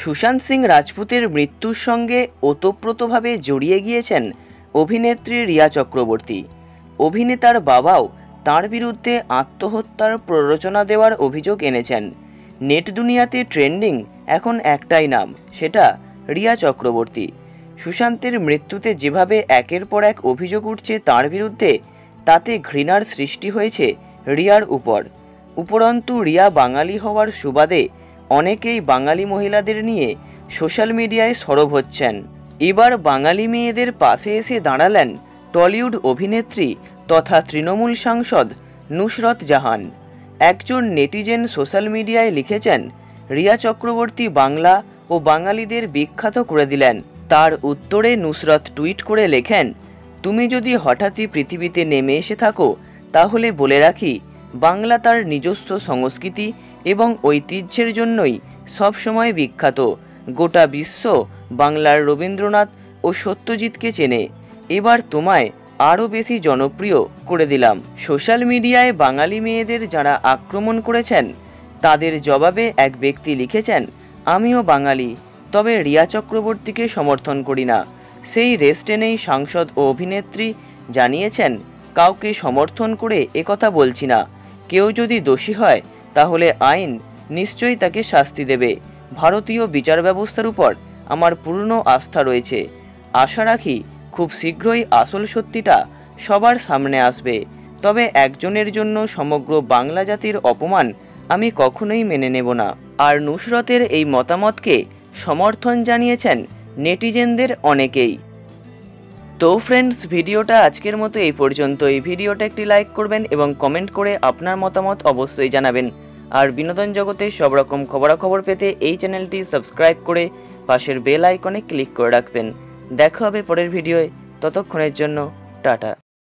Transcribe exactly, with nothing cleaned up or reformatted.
সুশান্ত সিং রাজপুতের মৃত্যুর সঙ্গে ওতপ্রোতভাবে জড়িয়ে গিয়েছেন অভিনেত্রী রিয়া চক্রবর্তী। অভিনেতার বাবাও তার বিরুদ্ধে আত্মহত্যার প্ররোচনা দেওয়ার অভিযোগ এনেছেন। নেট দুনিয়াতে ট্রেন্ডিং এখন একটাই নাম, সেটা রিয়া চক্রবর্তী। সুশান্তের মৃত্যুতে যেভাবে একের পর এক অভিযোগ উঠছে তার বিরুদ্ধে, তাতে ঘৃণার সৃষ্টি হয়েছে রিয়ার উপর। উপরন্তু রিয়া বাঙালি হওয়ার সুবাদে অনেকেই বাঙালি মহিলাদের নিয়ে সোশ্যাল মিডিয়ায় সরব হচ্ছেন। এবার বাঙালি মেয়েদের পাশে এসে দাঁড়ালেন টলিউড অভিনেত্রী তথা তৃণমূল সাংসদ নুসরত জাহান। একজন নেটিজেন সোশ্যাল মিডিয়ায় লিখেছেন, রিয়া চক্রবর্তী বাংলা ও বাঙালিদের বিখ্যাত করে দিলেন। তার উত্তরে নুসরত টুইট করে লেখেন, তুমি যদি হঠাৎই পৃথিবীতে নেমে এসে থাকো তাহলে বলে রাখি, বাংলা তার নিজস্ব সংস্কৃতি এবং ঐতিহ্যের জন্যই সবসময় বিখ্যাত। গোটা বিশ্ব বাংলার রবীন্দ্রনাথ ও সত্যজিৎকে চেনে। এবার তোমায় আরও বেশি জনপ্রিয় করে দিলাম। সোশ্যাল মিডিয়ায় বাঙালি মেয়েদের যারা আক্রমণ করেছেন তাদের জবাবে এক ব্যক্তি লিখেছেন, আমিও বাঙালি, তবে রিয়া চক্রবর্তীকে সমর্থন করি না। সেই রেস্টেনেই সাংসদ ও অভিনেত্রী জানিয়েছেন, কাউকে সমর্থন করে একথা বলছি না। কেউ যদি দোষী হয় তাহলে আইন নিশ্চয়ই তাকে শাস্তি দেবে। ভারতীয় বিচার ব্যবস্থার উপর আমার পূর্ণ আস্থা রয়েছে। আশা রাখি খুব শীঘ্রই আসল সত্যিটা সবার সামনে আসবে। তবে একজনের জন্য সমগ্র বাংলা জাতির অপমান আমি কখনোই মেনে নেব না। আর নুসরতের এই মতামতকে সমর্থন জানিয়েছেন নেটিজেনদের অনেকেই। তো ফ্রেন্ডস, ভিডিওটা আজকের মতো এই পর্যন্ত। এই ভিডিওটা একটি লাইক করবেন এবং কমেন্ট করে আপনার মতামত অবশ্যই জানাবেন। আর বিনোদন জগতে সব রকম খবরাখবর পেতে এই চ্যানেলটি সাবস্ক্রাইব করে পাশের বেল আইকনে ক্লিক করে রাখবেন। দেখা হবে পরের ভিডিওয়, ততক্ষণের জন্য টাটা।